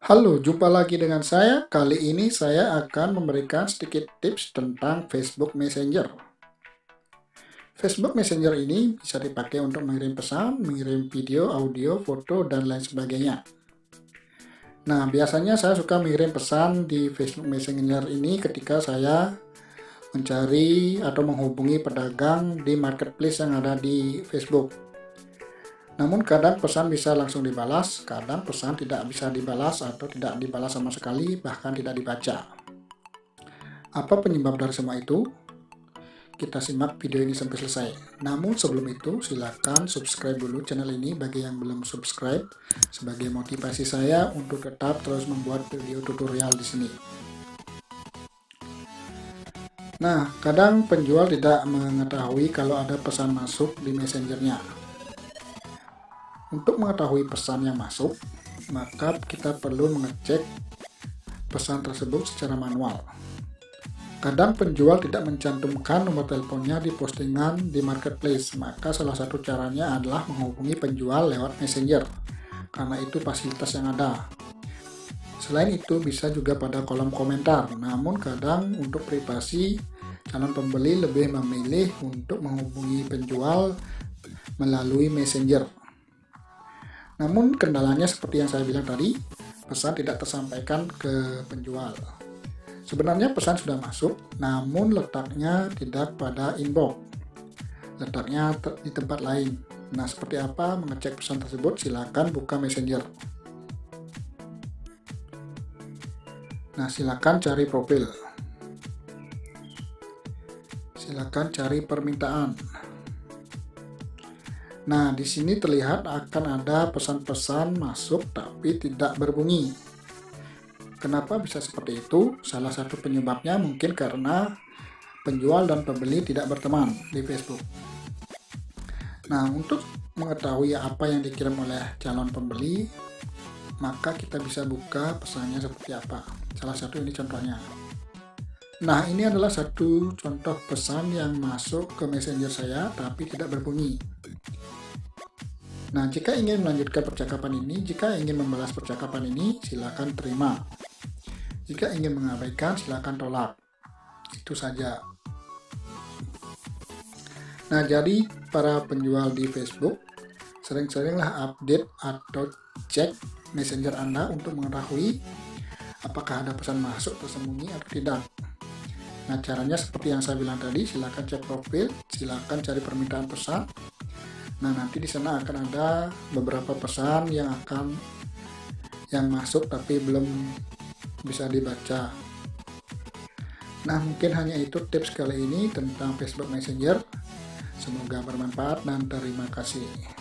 Halo, jumpa lagi dengan saya. Kali ini saya akan memberikan sedikit tips tentang Facebook Messenger. Facebook Messenger ini bisa dipakai untuk mengirim pesan, mengirim video, audio, foto, dan lain sebagainya. Nah, biasanya saya suka mengirim pesan di Facebook Messenger ini ketika saya mencari atau menghubungi pedagang di marketplace yang ada di Facebook. Namun kadang pesan bisa langsung dibalas, kadang pesan tidak bisa dibalas atau tidak dibalas sama sekali, bahkan tidak dibaca. Apa penyebab dari semua itu? Kita simak video ini sampai selesai. Namun sebelum itu, silakan subscribe dulu channel ini bagi yang belum subscribe, sebagai motivasi saya untuk tetap terus membuat video tutorial di sini. Nah, kadang penjual tidak mengetahui kalau ada pesan masuk di messengernya. Untuk mengetahui pesan yang masuk, maka kita perlu mengecek pesan tersebut secara manual. Kadang penjual tidak mencantumkan nomor teleponnya di postingan di marketplace, maka salah satu caranya adalah menghubungi penjual lewat messenger, karena itu fasilitas yang ada. Selain itu bisa juga pada kolom komentar, namun kadang untuk privasi, calon pembeli lebih memilih untuk menghubungi penjual melalui messenger. Namun kendalanya seperti yang saya bilang tadi, pesan tidak tersampaikan ke penjual. Sebenarnya pesan sudah masuk, namun letaknya tidak pada inbox. Letaknya di tempat lain. Nah, seperti apa mengecek pesan tersebut? Silakan buka messenger. Nah, silakan cari profil. Silakan cari permintaan. Nah, di sini terlihat akan ada pesan-pesan masuk tapi tidak berbunyi. Kenapa bisa seperti itu? Salah satu penyebabnya mungkin karena penjual dan pembeli tidak berteman di Facebook. Nah, untuk mengetahui apa yang dikirim oleh calon pembeli, maka kita bisa buka pesannya seperti apa. Salah satu ini contohnya. Nah, ini adalah satu contoh pesan yang masuk ke messenger saya tapi tidak berbunyi. Nah, jika ingin melanjutkan percakapan ini, jika ingin membalas percakapan ini, silakan terima. Jika ingin mengabaikan, silakan tolak. Itu saja. Nah, jadi para penjual di Facebook, sering-seringlah update atau cek messenger Anda untuk mengetahui apakah ada pesan masuk tersembunyi atau tidak. Nah, caranya seperti yang saya bilang tadi, silakan cek profil, silakan cari permintaan pesan. Nah, nanti di sana akan ada beberapa pesan yang masuk tapi belum bisa dibaca. Nah, mungkin hanya itu tips kali ini tentang Facebook Messenger. Semoga bermanfaat dan terima kasih.